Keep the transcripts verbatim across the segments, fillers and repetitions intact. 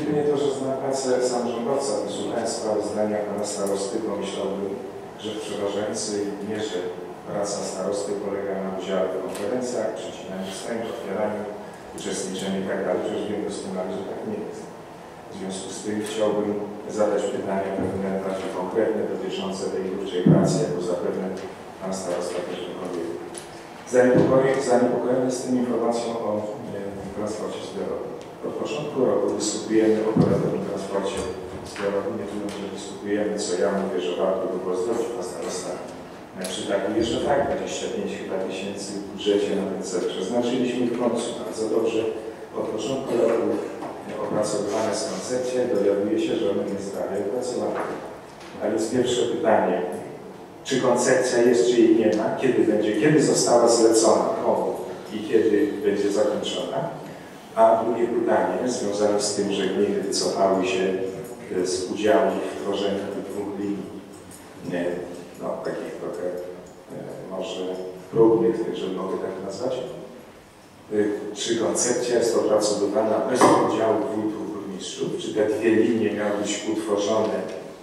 Gdyby nie to, że znam pracę samorządowca, wysłuchając sprawozdania pana starosty, pomyślałbym, że w przeważającej mierze praca starosty polega na udziale w konferencjach, przecinaniu wstęp, otwieraniu, uczestniczeniu i tak dalej. Przecież wiem doskonale, że tak nie jest. W związku z tym chciałbym zadać pytania pewne bardziej konkretne dotyczące tej twórczej pracy, jako zapewne pan starosta też wykonuje. Zaniepokojony jestem informacją o e, transporcie zbiorowym. Od początku roku dyskutujemy o operatywnym transporcie zbiorowym. Nie tyle, że dyskutujemy, co ja mówię, że warto by było zrobić. Pan starosta przytakuje, że tak, dwadzieścia pięć chyba tysięcy w budżecie na ten cel przeznaczyliśmy w końcu bardzo dobrze. Od początku roku opracowywana jest koncepcja i dowiaduje się, że ona jest dalej opracowana. A więc pierwsze pytanie, czy koncepcja jest, czy jej nie ma, kiedy będzie, kiedy została zlecona, komu i kiedy będzie zakończona. A drugie pytanie związane z tym, że gminy wycofały się z udziału w tworzeniu tych dwóch linii, no takich trochę może próbnych, żeby mogę tak nazwać. Czy koncepcja jest opracowywana bez udziału wójtów, burmistrzów, czy te dwie linie miały być utworzone,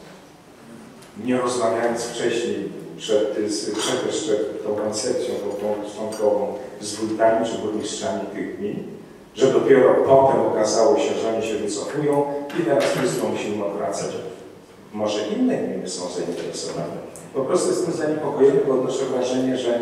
nie rozmawiając wcześniej przed, przed jeszcze tą koncepcją, tą początkową z wójtami czy burmistrzami tych gmin, że dopiero potem okazało się, że oni się wycofują i teraz wszystko musimy odwracać. Może inne gminy są zainteresowane. Po prostu jestem zaniepokojony, bo odnoszę wrażenie, że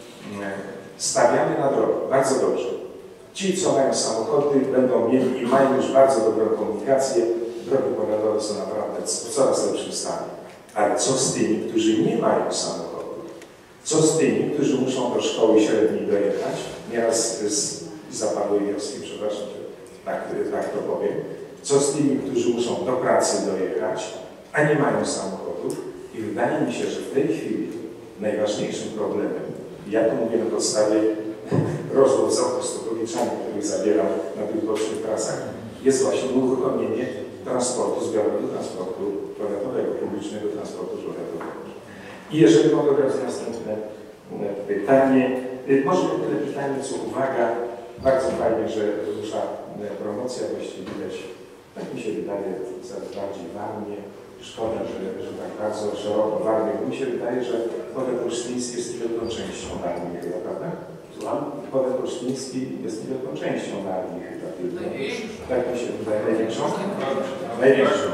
stawiamy na drogę bardzo dobrze. Ci, co mają samochody, będą mieli i mają już bardzo dobrą komunikację. Drogi powiatowe są naprawdę w coraz lepszym stanie. Ale co z tymi, którzy nie mają samochodu? Co z tymi, którzy muszą do szkoły średniej dojechać? Nieraz z zapadłej wioski, przepraszam, że tak, tak to powiem. Co z tymi, którzy muszą do pracy dojechać, a nie mają samochodów? I wydaje mi się, że w tej chwili najważniejszym problemem, ja to mówię na podstawie rozmów z autostopowiczami, których zabieram na tych bocznych trasach, jest właśnie uruchomienie transportu zbiorowego, transportu powiatowego, publicznego transportu powiatowego. I jeżeli mogę brać następne pytanie, może nie tyle pytanie, co uwaga. Bardzo fajnie, że rusza promocja, właściwie widać, tak mi się wydaje, coraz bardziej Warmię. Szkoda, że, że tak bardzo szeroko Warmię. Mi się wydaje, że powiat olsztyński jest wielką częścią Warmii chyba, prawda? Słucham? Powiat olsztyński jest wielką częścią Warmii chyba. Największą. Tak mi się wydaje. Największą? Największą.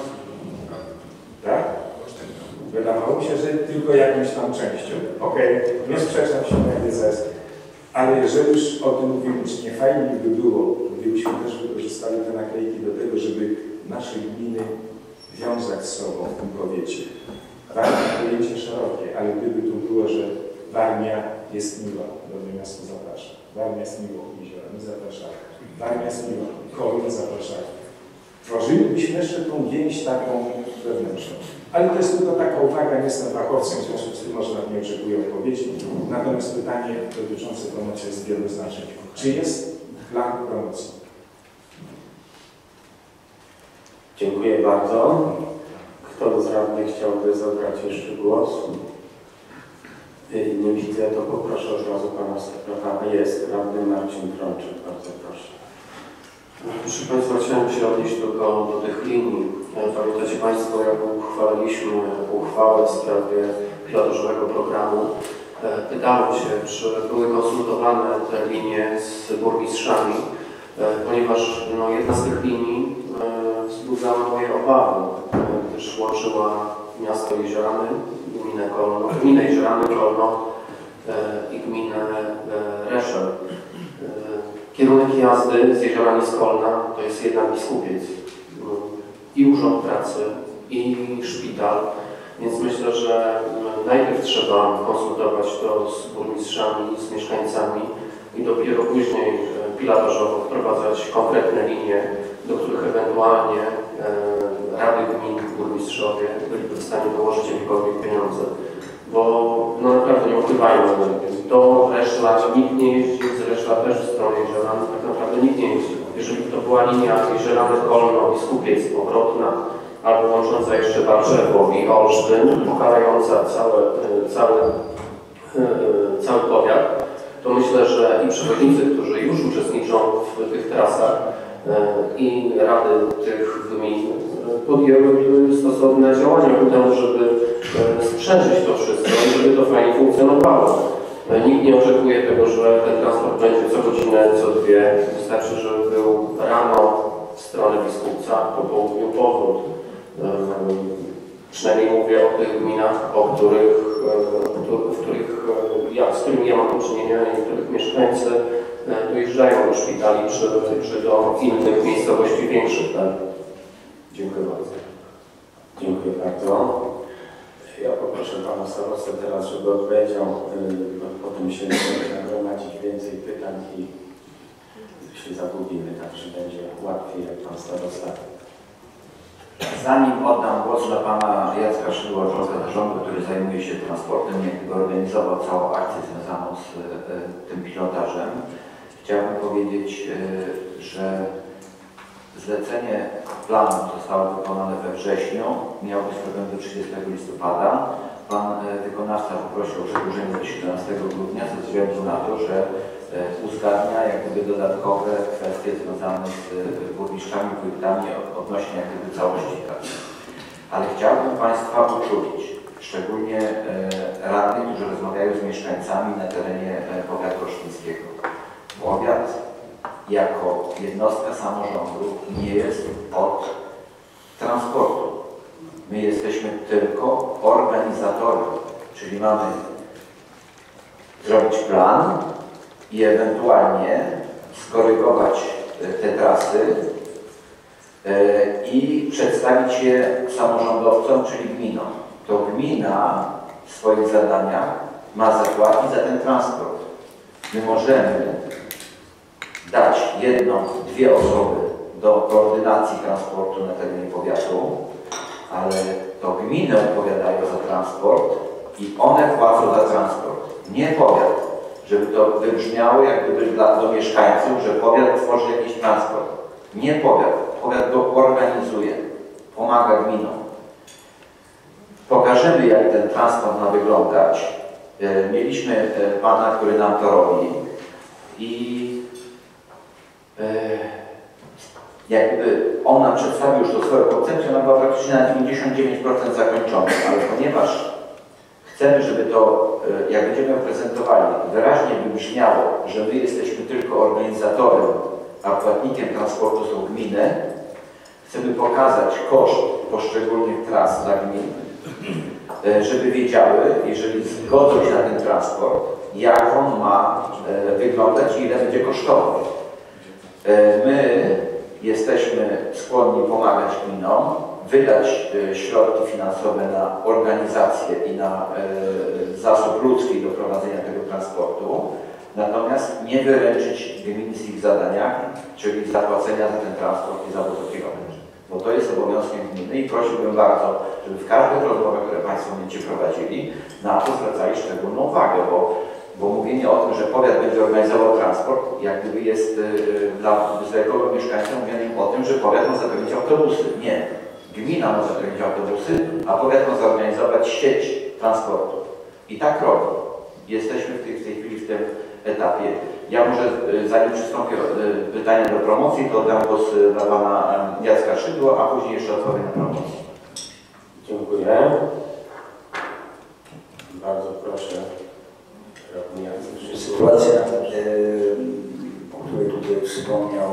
Tak? Wydawało mi się, że tylko jakąś tam częścią. Okej, okay. Nie sprzeczam się, moja wiedza jest. Ale jeżeli już o tym mówimy, czy nie fajnie by było, gdybyśmy też wykorzystali te naklejki do tego, żeby nasze gminy wiązać z sobą w tym powiecie. Warmia pojęcie szerokie, ale gdyby tu było, że Warmia jest miła, Dobre Miasto zaprasza. Warmia jest miło, Jeziorami zaprasza. Warmia jest miła, Koły zaprasza. Tworzylibyśmy jeszcze tą więź taką wewnętrzną. Ale to jest tylko taka uwaga, nie jestem fachowcem, w związku z tym może na nie oczekuję odpowiedzi. Natomiast pytanie dotyczące promocji jest wieloznaczne. Czy jest plan promocji? Dziękuję bardzo. Kto z radnych chciałby zabrać jeszcze głos? Nie widzę, to poproszę od razu pana sekretarza. Jest radny Marcin Trączek. Bardzo proszę. Proszę Państwa, chciałem się odnieść tylko do tych linii. Pamiętacie Państwo, jak uchwaliliśmy uchwałę w sprawie pilotażowego programu. Pytałem się, czy były konsultowane te linie z burmistrzami, ponieważ no, jedna z tych linii wzbudzała moje obawy, gdyż łączyła miasto Jeziorany, gminę Kolno, gminę Jeziorany, Kolno i gminę Reszel. Kierunek jazdy z Jeziorami z Kolna to jest jednak Biskupiec i Urząd Pracy, i szpital, więc myślę, że najpierw trzeba konsultować to z burmistrzami, z mieszkańcami i dopiero później pilotażowo wprowadzać konkretne linie, do których ewentualnie rady gmin, burmistrzowie byliby w stanie dołożyć jakiekolwiek pieniądze. Bo no naprawdę nie ukrywajmy, do Reszla nikt nie jeździ, z Reszla też w stronę Jeziorany, tak naprawdę nikt nie jeździ. Jeżeli to była linia Jeziorany, Kolno i Skupiec powrotna, albo łącząca jeszcze Warszewo i Olsztyn, pokarająca cały, cały, cały powiat, to myślę, że i przewoźnicy, którzy już uczestniczą w tych trasach, i rady tych gmin podjęły stosowne działania ku temu, żeby sprzężyć to wszystko i żeby to fajnie funkcjonowało. Nikt nie oczekuje tego, że ten transport będzie co godzinę, co dwie. Wystarczy, żeby był rano w stronę Biskupca, po południu powrót. Przynajmniej mówię o tych gminach, o których, w których ja, z którymi ja mam do czynienia i których mieszkańcy dojeżdżają do szpitali czy, czy do innych miejscowości większych. Tak? Dziękuję bardzo. Dziękuję bardzo. Ja poproszę Pana Starostę teraz, żeby odpowiedział, bo potem się nagromadzić więcej pytań i się zagubimy, także będzie łatwiej, jak Pan Starosta. Zanim oddam głos dla Pana Jacka Szydła, członka zarządu, który zajmuje się transportem, jakby organizował całą akcję związaną z e, tym pilotażem, chciałbym powiedzieć, e, że zlecenie planu zostało wykonane we wrześniu, miało być zrobione do trzydziestego listopada. Pan e, wykonawca poprosił o przedłużenie do siedemnastego grudnia ze względu na to, że e, uzgadnia jak gdyby dodatkowe kwestie związane z e, burmistrzami, wójtami odnośnie jak gdyby całości pracy. Ale chciałbym Państwa uczulić, szczególnie e, radnych, którzy rozmawiają z mieszkańcami na terenie e, powiatu olsztyńskiego. Powiat jako jednostka samorządu nie jest od transportu. My jesteśmy tylko organizatorem, czyli mamy zrobić plan i ewentualnie skorygować te trasy i przedstawić je samorządowcom, czyli gminom. To gmina w swoich zadaniach ma zapłacić za ten transport. My możemy dać jedną, dwie osoby do koordynacji transportu na terenie powiatu, ale to gminy odpowiadają za transport i one płacą za transport, nie powiat. Żeby to wybrzmiało jak gdyby dla, do mieszkańców, że powiat tworzy jakiś transport. Nie powiat, powiat go organizuje, pomaga gminom. Pokażemy, jak ten transport ma wyglądać. Mieliśmy pana, który nam to robi i jakby ona przedstawił już to swoją koncepcję, ona była praktycznie na dziewięćdziesiąt dziewięć procent zakończona, ale ponieważ chcemy, żeby to, jak będziemy ją prezentowali, wyraźnie wybrzmiało, że my jesteśmy tylko organizatorem, a płatnikiem transportu są gminy, chcemy pokazać koszt poszczególnych tras dla gmin, żeby wiedziały, jeżeli zgodzą się na ten transport, jak on ma wyglądać i ile będzie kosztował. My jesteśmy skłonni pomagać gminom, wydać środki finansowe na organizację i na zasób ludzki do prowadzenia tego transportu, natomiast nie wyręczyć gmin z ich zadaniami, czyli zapłacenia za ten transport i za kilometr. Bo to jest obowiązkiem gminy i prosiłbym bardzo, żeby w każdych rozmowach, które Państwo będziecie prowadzili, na to zwracali szczególną uwagę, bo, bo mówienie o tym, że powiat będzie organizował transport, jak gdyby jest yy, dla zwykłego mieszkańca mówieniem o tym, że powiat ma zapewnić autobusy. Nie. Gmina ma zapewnić autobusy, a powiat ma zorganizować sieć transportu. I tak robi. Jesteśmy w tej, w tej chwili w tym etapie. Ja może, zanim przystąpię do pytania do promocji, to oddam głos dla Pana Jacka Szydła, a później jeszcze odpowiem na promocję. Dziękuję. Bardzo proszę. Sytuacja, o której tutaj wspomniał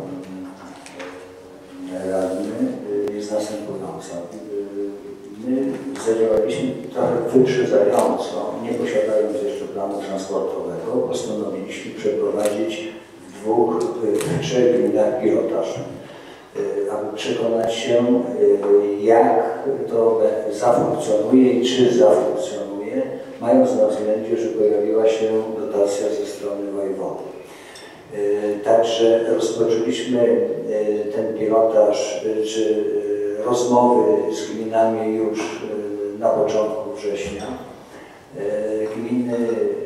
radny, jest następująca. My zadziałaliśmy trochę wyprzedzająco, nie posiadając jeszcze planu transportowego, postanowiliśmy przeprowadzić w dwóch, w trzech gminach pilotaż, aby przekonać się, jak to zafunkcjonuje i czy zafunkcjonuje, mając na względzie, że pojawiła się dotacja ze strony wojewody. Także rozpoczęliśmy ten pilotaż, czy rozmowy z gminami już na początku września. Gminy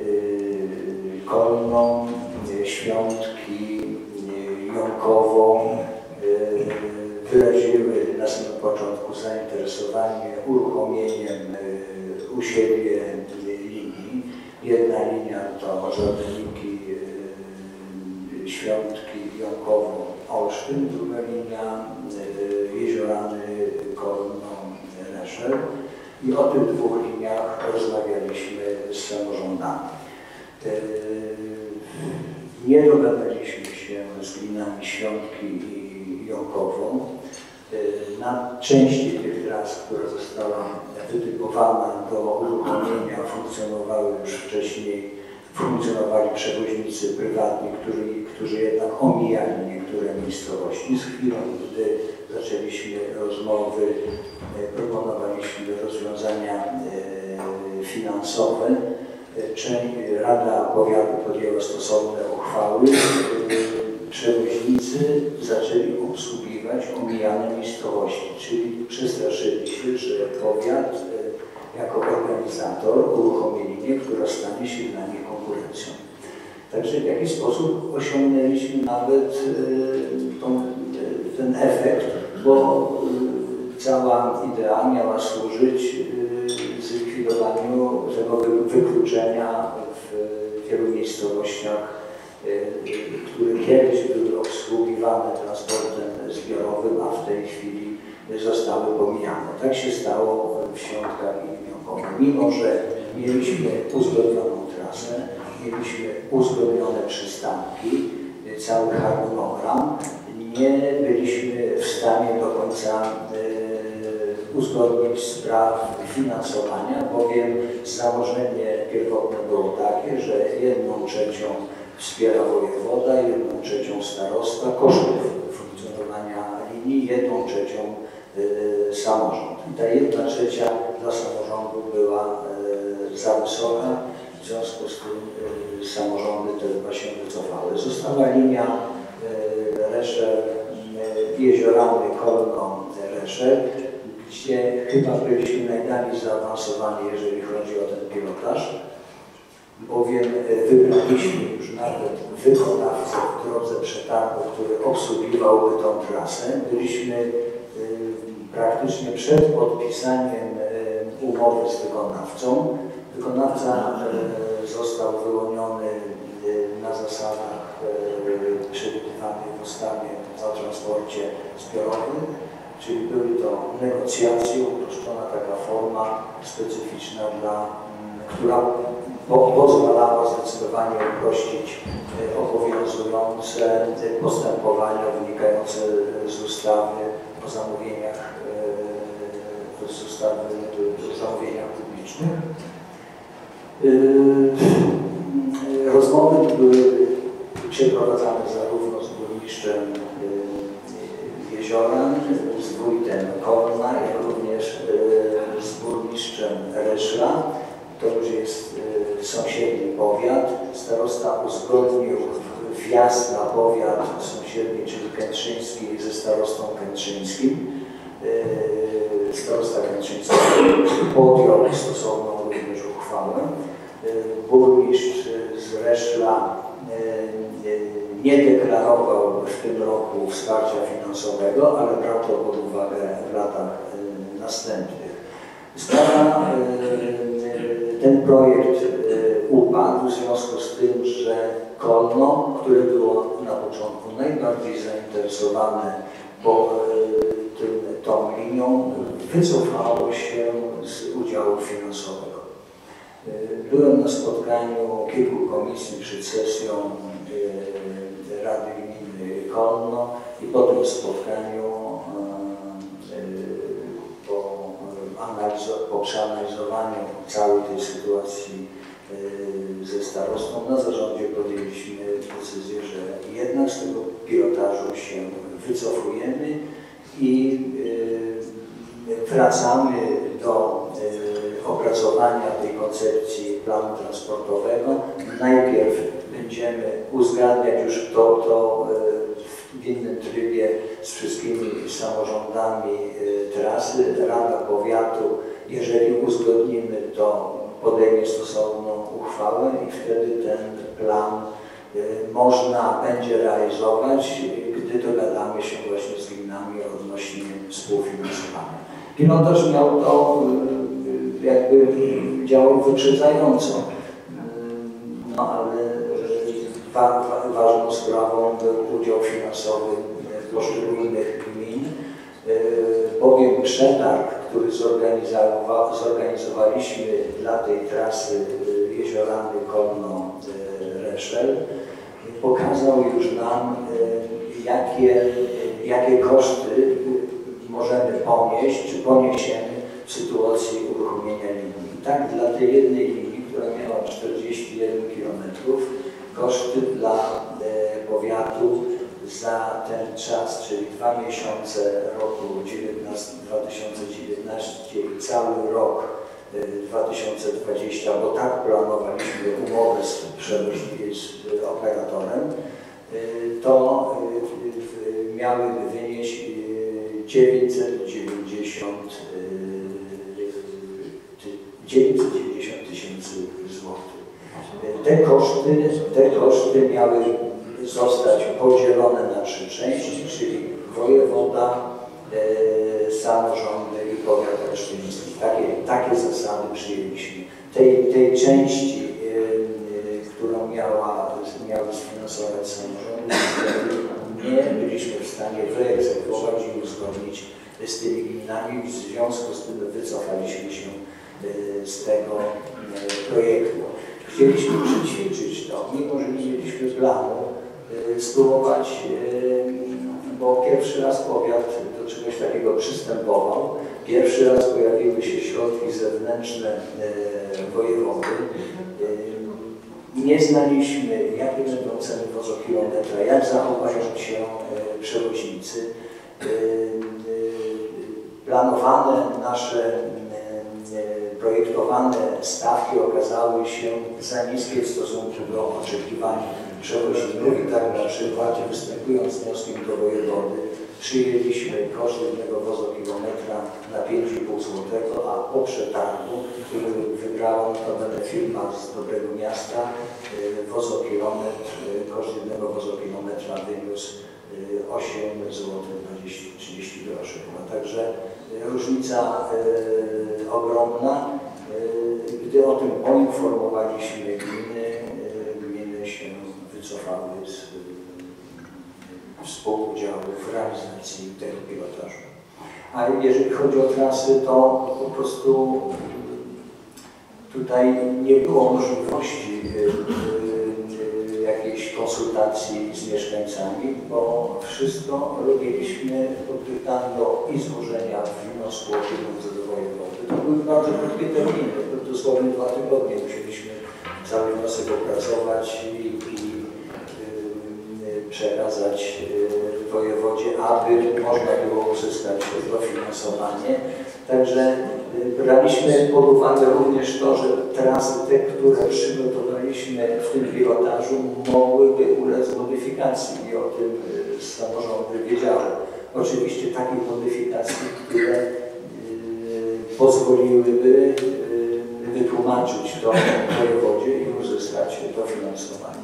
Kolno, Świątki, Jąkowo wyraziły na samym początku zainteresowanie uruchomieniem u siebie linii. Jedna linia to Żarniki, Świątki, Jąkowo, Olsztyn. Kaszyn, druga linia Jeziorany, Kolno, Reszel. I o tych dwóch liniach rozmawialiśmy z samorządami. Nie dogadaliśmy się z gminami Świątki i Jąkowo. Na części tych tras, która została wytypowana do uruchomienia, funkcjonowały już wcześniej, funkcjonowali przewoźnicy prywatni, którzy, którzy jednak omijali niektóre miejscowości. Z chwilą, gdy zaczęliśmy rozmowy, proponowaliśmy rozwiązania finansowe. Rada Powiatu podjęła stosowne uchwały. Przewoźnicy zaczęli obsługiwać omijane miejscowości, czyli przestraszyli się, że powiat jako organizator uruchomi linię, która stanie się dla nich konkurencją. Także w jakiś sposób osiągnęliśmy nawet tą, ten efekt, bo cała idea miała służyć zlikwidowaniu tego wykluczenia w wielu miejscowościach, które kiedyś były obsługiwane transportem zbiorowym, a w tej chwili zostały pomijane. Tak się stało w Świątkach i Jąkowie. Mimo że mieliśmy uzgodnioną trasę, mieliśmy uzgodnione przystanki, cały harmonogram, nie byliśmy w stanie do końca uzgodnić spraw finansowania, bowiem założenie pierwotne było takie, że jedną trzecią wspiera wojewoda, jedną trzecią starosta kosztów funkcjonowania linii, jedną trzecią y, samorząd. I ta jedna trzecia dla samorządu była y, za wysoka, w związku z tym y, samorządy te właśnie wycofały. Została linia y, Reszel, y, Jeziorany, Kolno, Reszel, gdzie chyba byliśmy najdalej zaawansowani, jeżeli chodzi o ten pilotaż, bowiem wybraliśmy już nawet wykonawcę w drodze przetargu, który obsługiwałby tą trasę. Byliśmy y, praktycznie przed podpisaniem y, umowy z wykonawcą. Wykonawca y, został wyłoniony y, na zasadach y, przewidywanych w ustawie o transporcie zbiorowym, czyli były to negocjacje, uproszczona taka forma specyficzna, dla, która po, pozwalała zdecydowanie uprościć obowiązujące postępowania wynikające z ustawy o zamówieniach, z ustawy o zamówieniach publicznych. Rozmowy były przeprowadzane zarówno z burmistrzem Jezioran, z wójtem Kolna, jak również z burmistrzem Reszla. To już jest sąsiedni powiat. Starosta uzgodnił wjazd na powiat sąsiedni, czyli kętrzyński, ze starostą kętrzyńskim. Starosta kętrzyński podjął stosowną również uchwałę. Burmistrz z Reszla nie deklarował w tym roku wsparcia finansowego, ale brał to pod uwagę w latach następnych. Sprawa, ten projekt upadł w związku z tym, że Kolno, które było na początku najbardziej zainteresowane bo, tym, tą linią, wycofało się z udziału finansowego. Byłem na spotkaniu kilku komisji przed sesją Rady Gminy Kolno i po tym spotkaniu, po, analizo, po przeanalizowaniu całej tej sytuacji ze starostą na zarządzie podjęliśmy decyzję, że jednak z tego pilotażu się wycofujemy i wracamy do opracowania tej koncepcji planu transportowego. Najpierw będziemy uzgadniać już to, to w innym trybie z wszystkimi samorządami trasy. Rada Powiatu, jeżeli uzgodnimy, to podejmie stosowną uchwałę i wtedy ten plan można będzie realizować, gdy dogadamy się właśnie z gminami odnośnie współfinansowania. Pilotaż miał to jakby działał wyprzedzająco, no ale wa wa ważną sprawą był udział finansowy poszczególnych gmin, bowiem przetarg, który zorganizowa zorganizowaliśmy dla tej trasy Jeziorany Kolno-Reszel, pokazał już nam, jakie, jakie koszty możemy ponieść, czy poniesiemy w sytuacji uruchomienia linii. I tak dla tej jednej linii, która miała czterdzieści jeden kilometrów, koszty dla powiatu za ten czas, czyli dwa miesiące roku dwa tysiące dziewiętnastego i cały rok dwa tysiące dwudziesty, bo tak planowaliśmy umowę z, z operatorem, to miałyby wynieść dziewięćset dziewięćdziesiąt tysięcy złotych. Te koszty, te koszty miały zostać podzielone na trzy części, czyli wojewoda, e, samorządy i powiat olsztyński. Takie, takie zasady przyjęliśmy. Tej, tej części, e, e, którą miała, miały sfinansować samorządy, nie byliśmy w stanie wyegzekwować i uzgodnić z tymi gminami. W związku z tym wycofaliśmy się e, z tego e, projektu. Chcieliśmy przećwiczyć to, mimo że nie mieliśmy planu, spróbować, bo pierwszy raz powiat do czegoś takiego przystępował. Pierwszy raz pojawiły się środki zewnętrzne wojewody. Nie znaliśmy, jakie będą ceny wozokilometra, jak zachowają się przewoźnicy. Planowane nasze projektowane stawki okazały się za niskie w stosunku do oczekiwań przewoźników i tak na przykład, występując z wnioskiem do wojewody, przyjęliśmy koszt jednego wozokilometra na pięć i pół złotego, a po przetargu, który wygrała notabene firma z Dobrego Miasta, wozokilometr, koszt jednego wozokilometra wyniósł osiem złotych trzydzieści groszy. No, także różnica e, ogromna. E, gdy o tym poinformowaliśmy gminy, e, gminy się wycofały z e, współudziału w realizacji tego pilotażu. A jeżeli chodzi o trasy, to po prostu tutaj nie było możliwości e, e, jakiejś konsultacji z mieszkańcami, bo wszystko robiliśmy podpytano i złożenia wniosku o pieniądze do wojewody. To były bardzo krótkie terminy, dosłownie dwa tygodnie musieliśmy cały wniosek opracować i, i y, przekazać y, wojewodzie, aby można było uzyskać dofinansowanie. Także y, braliśmy pod uwagę również to, że trasy te, które przygotowaliśmy w tym pilotażu, mogłyby ulec modyfikacji i o tym y, samorządy wiedziały. Oczywiście takich modyfikacji, które y, pozwoliłyby y, wytłumaczyć to wojewodzie i uzyskać dofinansowanie.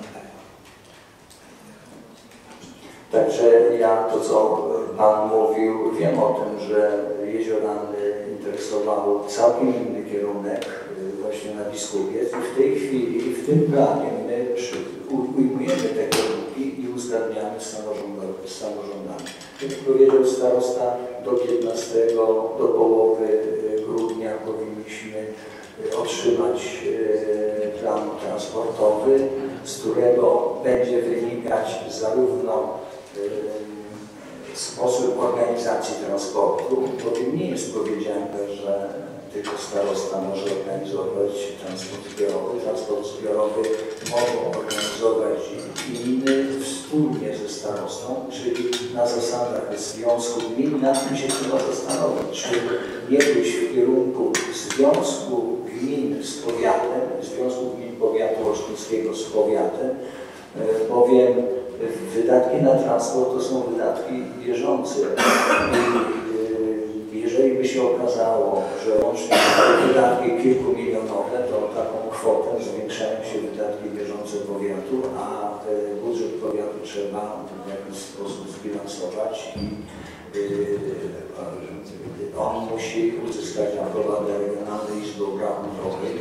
Także ja to, co Pan mówił, wiem o tym, że Jeziorany interesował całkiem inny kierunek, właśnie na Biskupiec. I w tej chwili, w tym planie my przy, ujmujemy te kierunki i uzgadniamy z samorządami. Z samorządami. Jak powiedział starosta, do piętnastego, do połowy grudnia powinniśmy otrzymać plan transportowy, z którego będzie wynikać zarówno sposób organizacji transportu, bowiem nie jest powiedziane, że tylko starosta może organizować transport zbiorowy. Transport zbiorowy mogą organizować gminy wspólnie ze starostą, czyli na zasadach związku gmin. Nad tym się trzeba zastanowić, czy nie pójść w kierunku związku gmin z powiatem, związku gmin powiatu olsztyńskiego z powiatem, bowiem wydatki na transport to są wydatki bieżące. I jeżeli by się okazało, że łącznie wydatki kilkumilionowe, to taką kwotę zwiększają się wydatki bieżące powiatu, a budżet powiatu trzeba w jakiś sposób zbilansować i on musi uzyskać aprobatę Regionalnej Izby Obrachunkowej.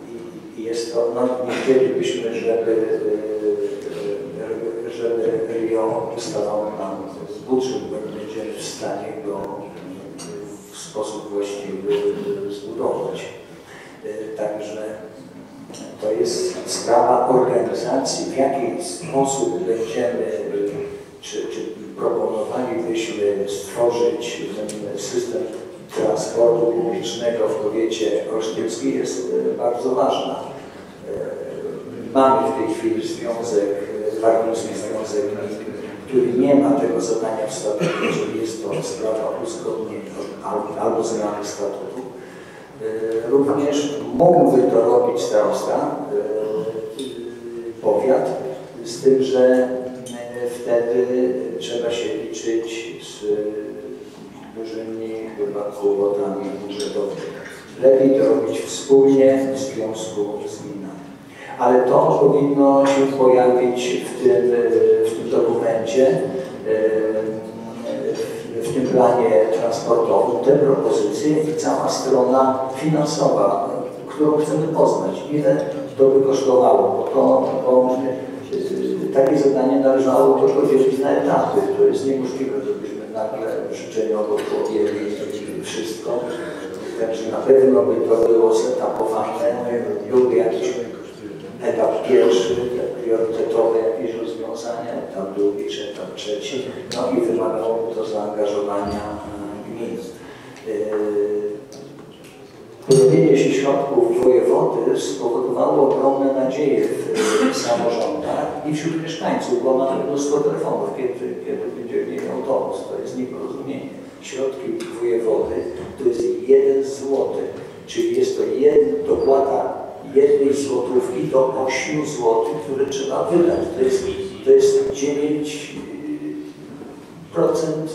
Jest to, no nie chcielibyśmy, żeby, żeby odpowiednio ustalony nam budżet, bo będziemy w stanie go w sposób właściwy zbudować. Także to jest sprawa organizacji, w jaki sposób będziemy, czy, czy proponowalibyśmy stworzyć ten system transportu publicznego w powiecie olsztyńskim, jest bardzo ważna. Mamy w tej chwili związek, Warmiński Związek Gmin, który nie ma tego zadania w statucie, czyli jest to sprawa uzgodnienia albo, albo zmiany statutu. Również mógłby to robić starosta, powiat, z tym, że wtedy trzeba się liczyć z dużymi chyba kłopotami budżetowymi. Lepiej to robić wspólnie w związku z gminami. Ale to powinno się pojawić w tym, w tym dokumencie, w tym planie transportowym, te propozycje i cała strona finansowa, którą chcemy poznać, ile to by kosztowało, bo, to, bo takie zadanie należało to podzielić na etapy. To jest niemożliwe, żebyśmy nagle życzeniowo podjęli wszystko. Także na pewno by to było zetapowane, byłby jakiś etap pierwszy, priorytetowe jakieś rozwiązania, etap drugi czy etap trzeci, no i wymagałoby to zaangażowania gmin. Pojawienie się środków wojewody spowodowało ogromne nadzieje w samorządach i wśród mieszkańców, bo mamy mnóstwo telefonów, kiedy, kiedy będziemy mieli autobus, to jest nieporozumienie. Środki wojewody to jest jeden złoty, czyli jest to jed, dopłata jednej złotówki do ośmiu złotych, które trzeba wydać. To jest, to jest dziewięć procent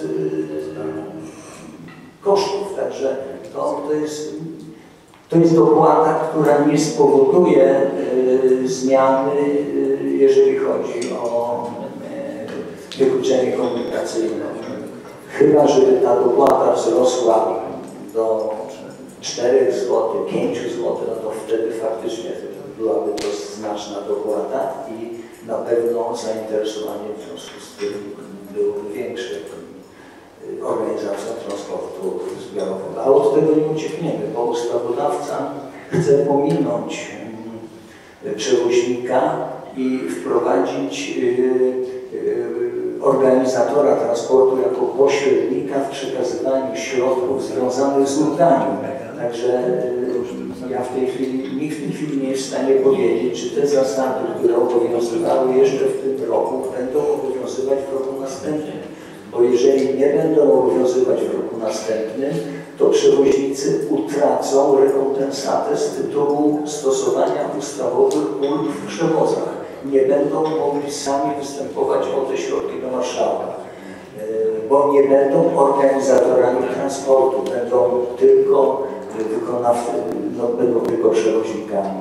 kosztów, także to, to jest To jest dopłata, która nie spowoduje y, zmiany, y, jeżeli chodzi o y, wykluczenie komunikacyjne. Chyba, żeby ta dopłata wzrosła do czterech złotych, pięciu złotych, no to wtedy faktycznie byłaby to znaczna dopłata i na pewno zainteresowanie w związku z tym byłoby większe. Organizacja transportu zbiorowego. A od tego nie uciekniemy, bo ustawodawca chce pominąć przewoźnika i wprowadzić organizatora transportu jako pośrednika w przekazywaniu środków związanych z lutami. Także ja w tej chwili, nikt w tej chwili nie jest w stanie powiedzieć, czy te zasady, które obowiązywały jeszcze w tym roku, będą obowiązywać w roku następnym. Bo jeżeli nie będą obowiązywać w roku następnym, to przewoźnicy utracą rekompensatę z tytułu stosowania ustawowych ulg w przewozach. Nie będą mogli sami występować o te środki do marszałka, bo nie będą organizatorami transportu, będą tylko wykonawcy, no, będą tylko przewoźnikami.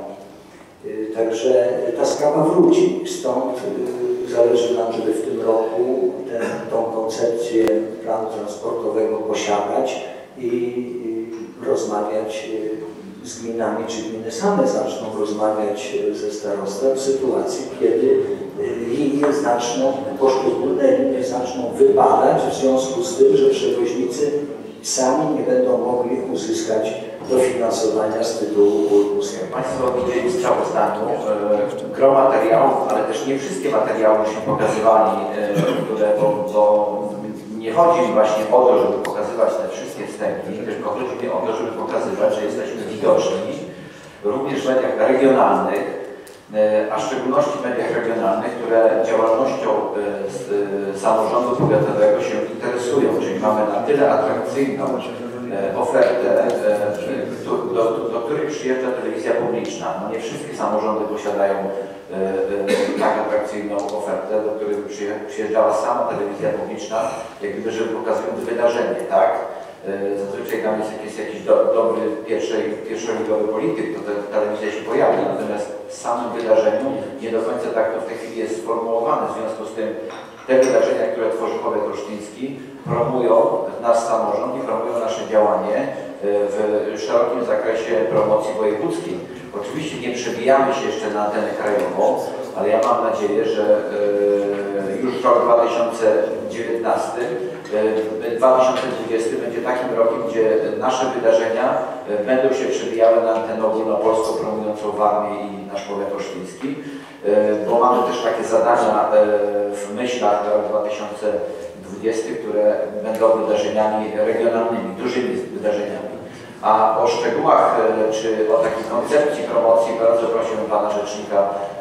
Także ta sprawa wróci, stąd zależy nam, żeby w tym roku tę tą koncepcję planu transportowego posiadać i, i rozmawiać z gminami, czy gminy same zaczną rozmawiać ze starostwem w sytuacji, kiedy linie zaczną, poszczególne linie zaczną wypadać w związku z tym, że przewoźnicy sami nie będą mogli uzyskać dofinansowania z tytułu ulgu. Państwo widzieli w sprawozdaniu e, gro materiałów, ale też nie wszystkie materiały się pokazywali, e, które, bo, bo nie chodzi mi właśnie o to, żeby pokazywać te wszystkie wstępy, tylko chodzi mi o to, żeby pokazywać, że jesteśmy widoczni również w mediach regionalnych, e, a w szczególności w mediach regionalnych, które działalnością e, z, e, samorządu powiatowego się interesują, czyli mamy na tyle atrakcyjną ofertę, do, do, do której przyjeżdża telewizja publiczna. No nie wszystkie samorządy posiadają tak atrakcyjną ofertę, do której przyjeżdżała sama telewizja publiczna, jak gdyby, żeby pokazując wydarzenie, tak? Zazwyczaj tam jest jakiś, jakiś do, dobry pierwszej, pierwszoligowy polityk, to ta telewizja się pojawi, natomiast w samym wydarzeniu nie do końca tak to w tej chwili jest sformułowane, w związku z tym te wydarzenia, które tworzy powiat olsztyński, promują nasz samorząd i promują nasze działanie w szerokim zakresie promocji wojewódzkiej. Oczywiście nie przebijamy się jeszcze na antenę krajową, ale ja mam nadzieję, że już rok dwa tysiące dziewiętnasty. dwa tysiące dwudziesty będzie takim rokiem, gdzie nasze wydarzenia będą się przewijały na antenę ogólnopolską promującą Warmię i nasz powiat olsztyński, bo mamy też takie zadania w myślach na rok dwa tysiące dwudziesty, które będą wydarzeniami regionalnymi, dużymi wydarzeniami. A o szczegółach czy o takiej koncepcji promocji bardzo prosimy Pana Rzecznika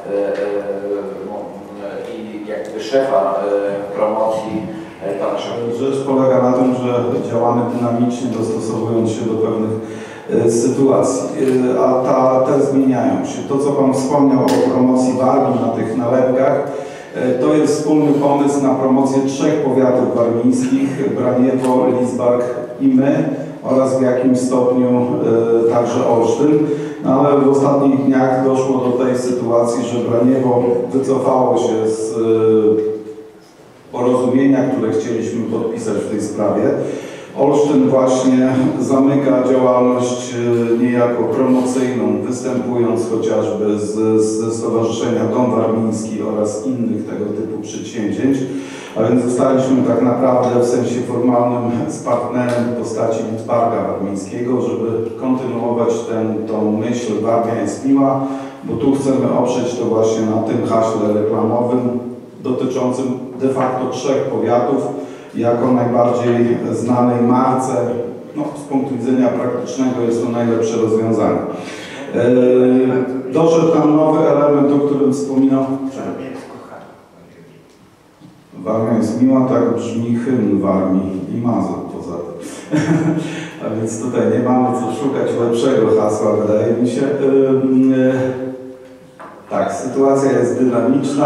i jakby szefa promocji, Pana Szefa. Rzecz polega na tym, że działamy dynamicznie, dostosowując się do pewnych sytuacji, a ta, te zmieniają się. To, co Pan wspomniał o promocji Warmii na tych nalewkach, to jest wspólny pomysł na promocję trzech powiatów warmińskich, Braniewo, Lidzbark i my, oraz w jakimś stopniu e, także Olsztyn. No, ale w ostatnich dniach doszło do tej sytuacji, że Braniewo wycofało się z e, porozumienia, które chcieliśmy podpisać w tej sprawie. Olsztyn właśnie zamyka działalność e, niejako promocyjną, występując chociażby z, ze Stowarzyszenia Dom Warmiński oraz innych tego typu przedsięwzięć. A więc zostaliśmy tak naprawdę w sensie formalnym z partnerem w postaci Lidzbarka Warmińskiego, żeby kontynuować ten, tą myśl Warmia jest miła, bo tu chcemy oprzeć to właśnie na tym haśle reklamowym dotyczącym de facto trzech powiatów jako najbardziej znanej marce. No, z punktu widzenia praktycznego jest to najlepsze rozwiązanie. Yy, doszedł tam nowy element, o którym wspominał. Warmia jest miła, tak brzmi hymn Warmii i Mazur poza tym. A więc tutaj nie mamy co szukać lepszego hasła, wydaje mi się. Yy, yy, tak, sytuacja jest dynamiczna.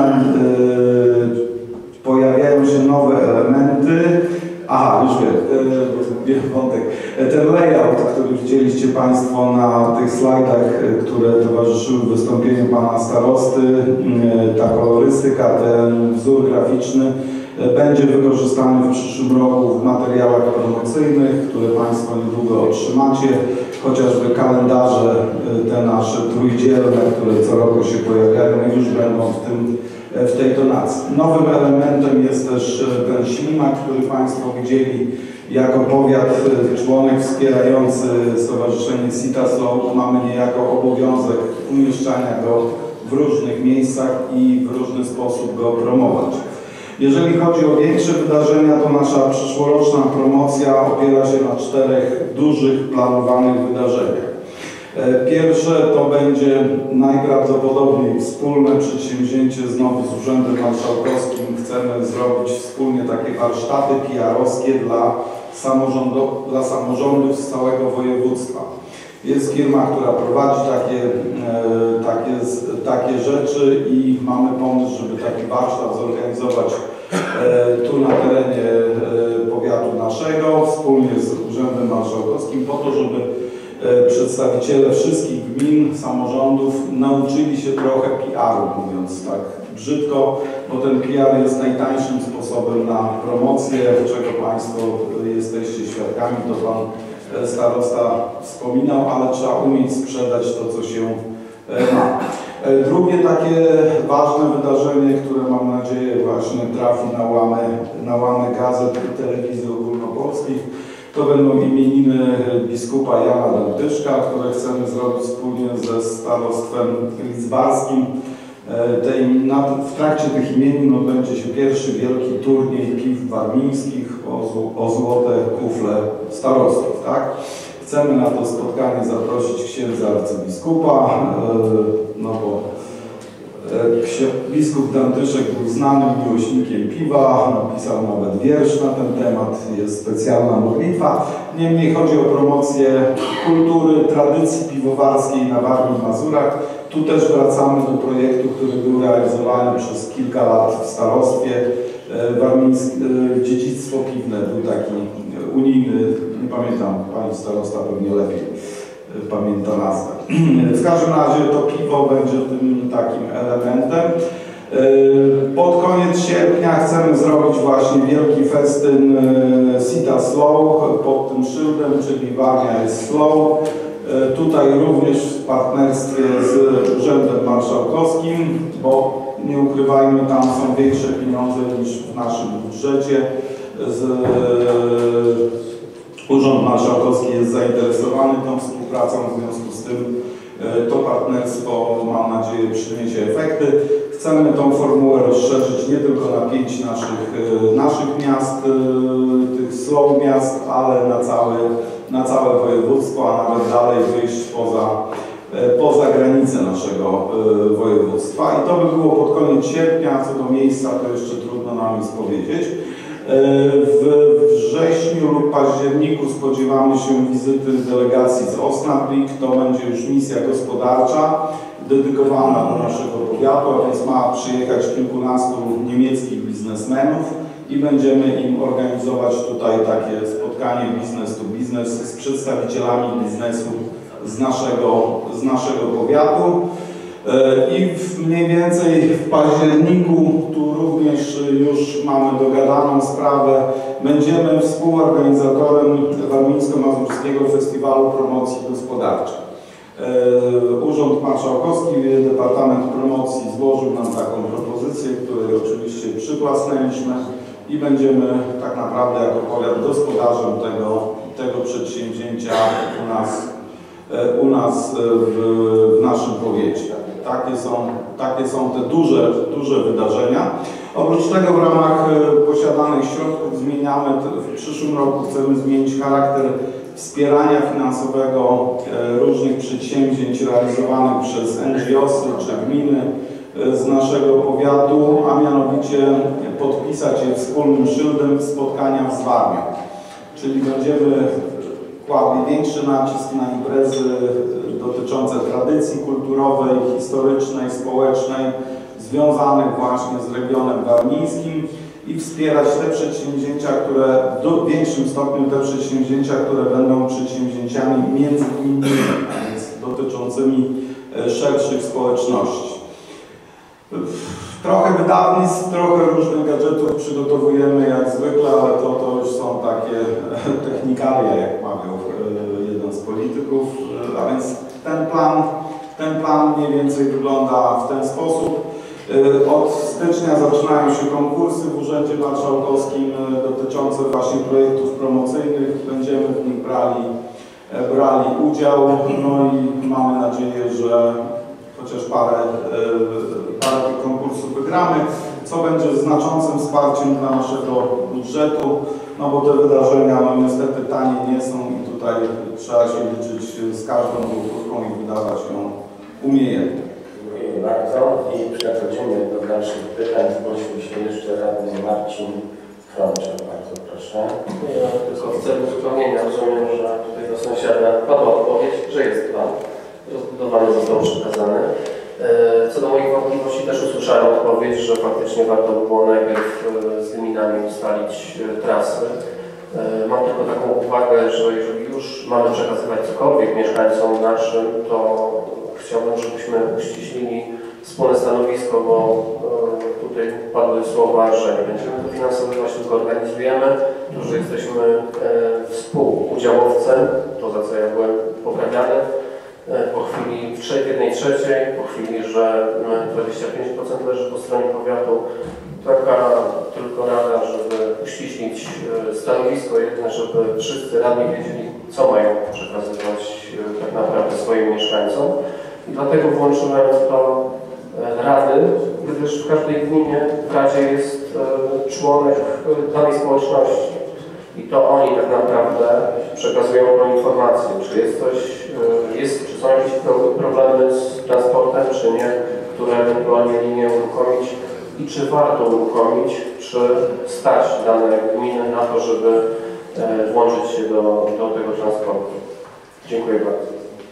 Yy, pojawiają się nowe elementy. Aha, już wiem, yy, wątek. Ten layout, który widzieliście Państwo na tych slajdach, które towarzyszyły wystąpieniu Pana Starosty, yy, ta kolorystyka, ten wzór graficzny będzie wykorzystany w przyszłym roku w materiałach promocyjnych, które Państwo niedługo otrzymacie. Chociażby kalendarze te nasze trójdzielne, które co roku się pojawiają, już będą w, tym, w tej tonacji. Nowym elementem jest też ten ślimak, który Państwo widzieli jako powiat, członek wspierający Stowarzyszenie Sitaslow. Mamy niejako obowiązek umieszczania go w różnych miejscach i w różny sposób go promować. Jeżeli chodzi o większe wydarzenia, to nasza przyszłoroczna promocja opiera się na czterech dużych planowanych wydarzeniach. Pierwsze to będzie najprawdopodobniej wspólne przedsięwzięcie znowu z Urzędem Marszałkowskim. Chcemy zrobić wspólnie takie warsztaty P R-owskie dla, samorządu, dla samorządów z całego województwa. Jest firma, która prowadzi takie, e, takie, takie rzeczy i mamy pomysł, żeby taki warsztat zorganizować e, tu na terenie e, powiatu naszego, wspólnie z Urzędem Marszałkowskim, po to, żeby e, przedstawiciele wszystkich gmin, samorządów nauczyli się trochę P R-u, mówiąc tak brzydko, bo ten P R jest najtańszym sposobem na promocję, czego Państwo jesteście świadkami, to Pan Starosta wspominał, ale trzeba umieć sprzedać to, co się ma. Drugie takie ważne wydarzenie, które mam nadzieję właśnie trafi na łamy, na łamy gazet i telewizji ogólnopolskich, to będą imieniny biskupa Jana Dantyszka, które chcemy zrobić wspólnie ze starostwem lidzbarskim. Tej, na, w trakcie tych imienin odbędzie się pierwszy wielki turniej piw warmińskich o, o złote kufle starostów. Tak? Chcemy na to spotkanie zaprosić księdza arcybiskupa, no bo biskup Dantyszek był znanym miłośnikiem piwa, napisał nawet wiersz na ten temat, jest specjalna modlitwa. Niemniej chodzi o promocję kultury, tradycji piwowarskiej na Warmii i Mazurach. Tu też wracamy do projektu, który był realizowany przez kilka lat w starostwie. Warmińskie dziedzictwo piwne był taki unijny, nie pamiętam, pani starosta pewnie lepiej pamięta nazwę. W każdym razie to piwo będzie tym takim elementem. Pod koniec sierpnia chcemy zrobić właśnie wielki festyn Sitaslow pod tym szyldem, czyli Warmia jest slow. Tutaj również w partnerstwie z Urzędem Marszałkowskim, bo nie ukrywajmy, tam są większe pieniądze niż w naszym budżecie. Z, Urząd Marszałkowski jest zainteresowany tą współpracą, w związku z tym to partnerstwo, mam nadzieję, przyniesie efekty. Chcemy tą formułę rozszerzyć nie tylko na pięć naszych, naszych miast, tych slow miast, ale na całe, na całe województwo, a nawet dalej wyjść poza, poza granice naszego województwa. I to by było pod koniec sierpnia, co do miejsca to jeszcze trudno nam jest powiedzieć. W wrześniu lub październiku spodziewamy się wizyty delegacji z Osnabrück. To będzie już misja gospodarcza dedykowana do naszego powiatu, a więc ma przyjechać kilkunastu niemieckich biznesmenów i będziemy im organizować tutaj takie spotkanie business to business z przedstawicielami biznesu z naszego, z naszego powiatu. I w mniej więcej w październiku, tu również już mamy dogadaną sprawę, będziemy współorganizatorem Warmińsko-Mazurskiego Festiwalu Promocji Gospodarczej. Urząd Marszałkowski, Departament Promocji złożył nam taką propozycję, której oczywiście przyklasnęliśmy i będziemy tak naprawdę jako powiat gospodarzem tego, tego przedsięwzięcia u nas, u nas w, w naszym powiecie. Takie są, takie są te duże, duże wydarzenia. Oprócz tego w ramach posiadanych środków zmieniamy, w przyszłym roku chcemy zmienić charakter wspierania finansowego różnych przedsięwzięć realizowanych przez N G O sy czy gminy z naszego powiatu, a mianowicie podpisać je wspólnym szyldem spotkania z Warmią. Czyli będziemy kładli większy nacisk na imprezy dotyczące tradycji kulturowej, historycznej, społecznej, związanych właśnie z regionem warmińskim i wspierać te przedsięwzięcia, które w większym stopniu te przedsięwzięcia, które będą przedsięwzięciami międzygminnymi, a więc dotyczącymi szerszych społeczności. Trochę wydawnictw, trochę różnych gadżetów przygotowujemy jak zwykle, ale to, to już są takie technikalia, jak mawiał jeden z polityków, a więc ten plan, ten plan mniej więcej wygląda w ten sposób. Od stycznia zaczynają się konkursy w Urzędzie Marszałkowskim dotyczące właśnie projektów promocyjnych. Będziemy w nich brali, brali udział, no i mamy nadzieję, że chociaż parę, parę tych konkursów wygramy, co będzie znaczącym wsparciem dla naszego budżetu, no bo te wydarzenia no niestety tanie nie są i tutaj trzeba się liczyć z każdą gotówką i wydawać ją umiejętnie. Dziękuję bardzo i przechodzimy do dalszych pytań. Zgłosił się jeszcze radny Marcin Krączek. Bardzo proszę. Ja tylko w celu uzupełnienia rozumiem, że tutaj do sąsiada padła odpowiedź, że jest plan. Rozbudowany został przekazany. Co do moich wątpliwości też usłyszałem odpowiedź, że faktycznie warto było najpierw z gminami ustalić trasy. Mam tylko taką uwagę, że jeżeli już mamy przekazywać cokolwiek mieszkańcom naszym, to chciałbym, żebyśmy uściślili wspólne stanowisko, bo tutaj padły słowa, że nie będziemy to finansowywać, tylko organizujemy, to, że jesteśmy współudziałowcem, to za co ja byłem poprawiany. Po chwili w jednej trzeciej, po chwili, że dwadzieścia pięć procent leży po stronie powiatu. Taka tylko rada, żeby uściślić stanowisko jedne, żeby wszyscy radni wiedzieli, co mają przekazywać tak naprawdę swoim mieszkańcom. I dlatego włączyłem to rady, gdyż w każdej gminie w radzie jest członek danej społeczności. I to oni tak naprawdę przekazują tą informację, czy jest coś, jest, czy są jakieś problemy z transportem, czy nie, które ewentualnie linie uruchomić i czy warto uruchomić, czy stać dane gminy na to, żeby włączyć się do, do tego transportu. Dziękuję bardzo.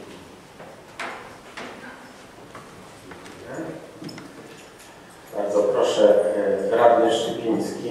Bardzo proszę, radny Szczypiński.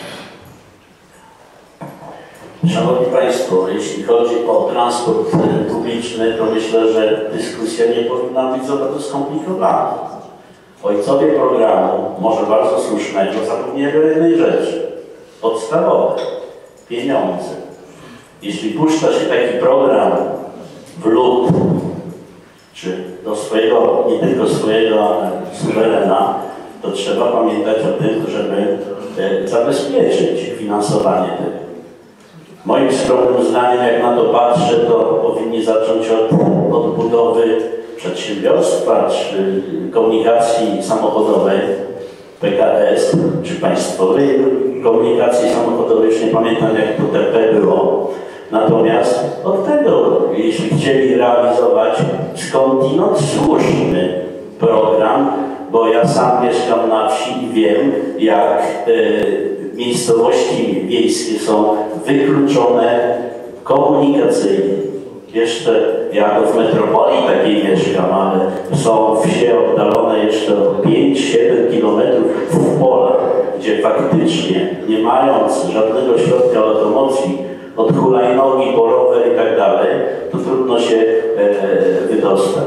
Szanowni Państwo, jeśli chodzi o transport publiczny, to myślę, że dyskusja nie powinna być za bardzo skomplikowana. Ojcowie programu, może bardzo słusznego, zapomnieli o jednej rzeczy. Podstawowe. Pieniądze. Jeśli puszcza się taki program w lub, czy do swojego, nie tylko swojego, ale suwerena, to trzeba pamiętać o tym, żeby e, zabezpieczyć finansowanie tego. Moim skromnym zdaniem, jak na to patrzę, to powinni zacząć od odbudowy przedsiębiorstwa czy komunikacji samochodowej, P K S, czy państwowej komunikacji samochodowej, już nie pamiętam jak to T P było. Natomiast od tego, jeśli chcieli realizować skądinąd słuszny program, bo ja sam mieszkam na wsi i wiem, jak e, miejscowości wiejskie są wykluczone komunikacyjnie. Jeszcze ja to w metropolii takiej mieszkam, ale są wsie oddalone jeszcze o pięć siedem kilometrów w polach, gdzie faktycznie, nie mając żadnego środka lokomocji, od hulajnogi, po rower i tak dalej, to trudno się e, wydostać.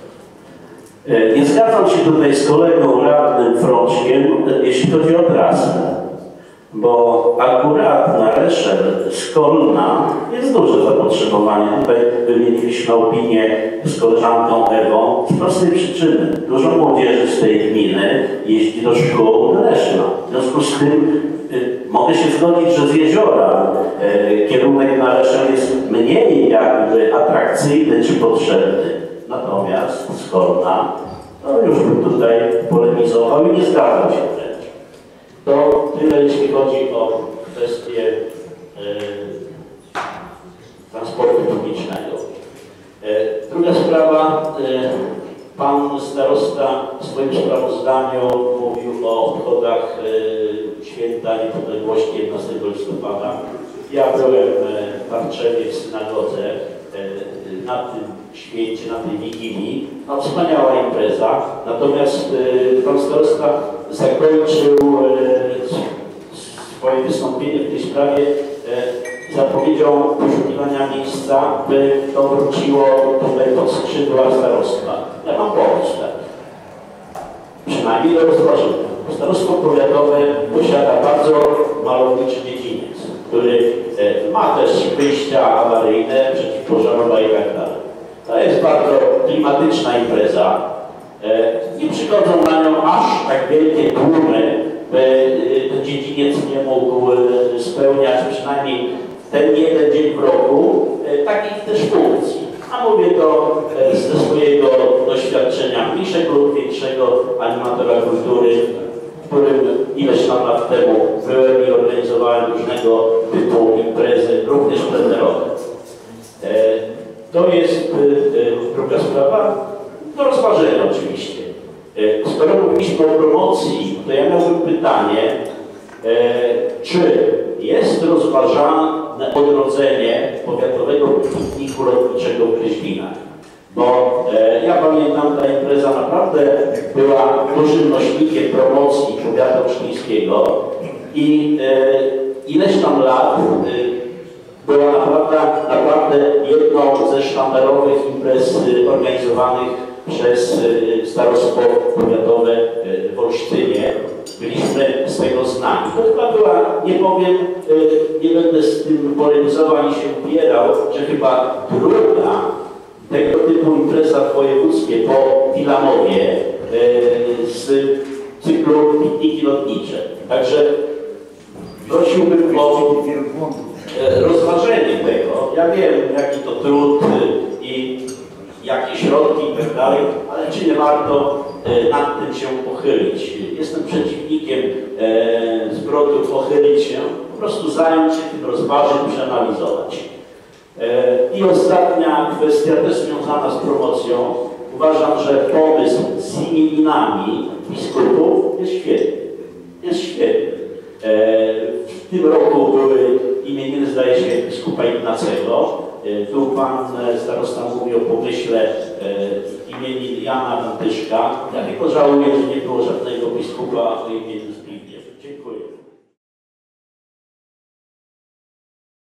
E, nie zgadzam się tutaj z kolegą radnym Frączkiem, jeśli chodzi o trasę, bo akurat na Reszel Szkolna jest duże zapotrzebowanie. Tutaj wymieniliśmy opinię z koleżanką Ewą z prostej przyczyny. Dużo młodzieży z tej gminy jeździ do szkół do Reszla. W związku z tym y, mogę się zgodzić, że z jeziora y, kierunek na Reszel jest mniej jakby atrakcyjny czy potrzebny. Natomiast Szkolna, no już bym tutaj polemizował i nie zgadzam się wręcz. To tyle, jeśli chodzi o kwestię e, transportu publicznego. E, druga sprawa, e, pan starosta w swoim sprawozdaniu mówił o obchodach e, święta niepodległości jedenastego listopada. Ja byłem w Barczewie w synagodze e, na tym święcie, na tej Wigilii. No, wspaniała impreza, natomiast e, pan starosta zakończył e, swoje wystąpienie w tej sprawie e, zapowiedzią poszukiwania miejsca, by to wróciło tutaj pod skrzydła starostwa. Ja mam pomysł taki. Przynajmniej do rozważenia. Starostwo powiatowe posiada bardzo malowniczy dziedziniec, który e, ma też wyjścia awaryjne, przeciwpożarowe i tak dalej. To jest bardzo klimatyczna impreza. Nie przychodzą na nią aż tak wielkie tłumy, by ten dziedziniec nie mógł spełniać przynajmniej ten jeden dzień w roku takich też funkcji. A mówię to ze swojego doświadczenia mniejszego lub większego animatora kultury, w którym ileś tam lat temu byłem i organizowałem różnego typu imprezy, również plenerowe. To jest druga sprawa. Do rozważenia oczywiście. Skoro mówiliśmy o promocji, to ja miałbym pytanie, czy jest rozważane odrodzenie powiatowego pikniku lotniczego w Kryźwinach? Bo ja pamiętam, ta impreza naprawdę była dużym nośnikiem promocji powiatu olsztyńskiego i ileś tam lat była naprawdę, naprawdę jedną ze sztandarowych imprez organizowanych przez starostwo powiatowe w Olsztynie. Byliśmy z tego znani. To chyba była, nie powiem, nie będę z tym polemizował ani się upierał, że chyba druga tego typu impreza w województwie po Wilamowie z cyklu pikniki lotnicze. Także prosiłbym o rozważenie tego. Ja wiem, jaki to trud i jakie środki i tak dalej, ale czy nie warto nad tym się pochylić? Jestem przeciwnikiem zwrotu pochylić się, po prostu zająć się tym, rozważyć, przeanalizować. I ostatnia kwestia też związana z promocją. Uważam, że pomysł z imieninami biskupów jest świetny. Jest świetny. W tym roku były imieniny, zdaje się, biskupa Ignacego. Tu pan starosta mówi o pomyśle imienin Jana Dantyszka. Ja tylko żałuję, że nie było żadnego biskupa o imieniu Zbigniew.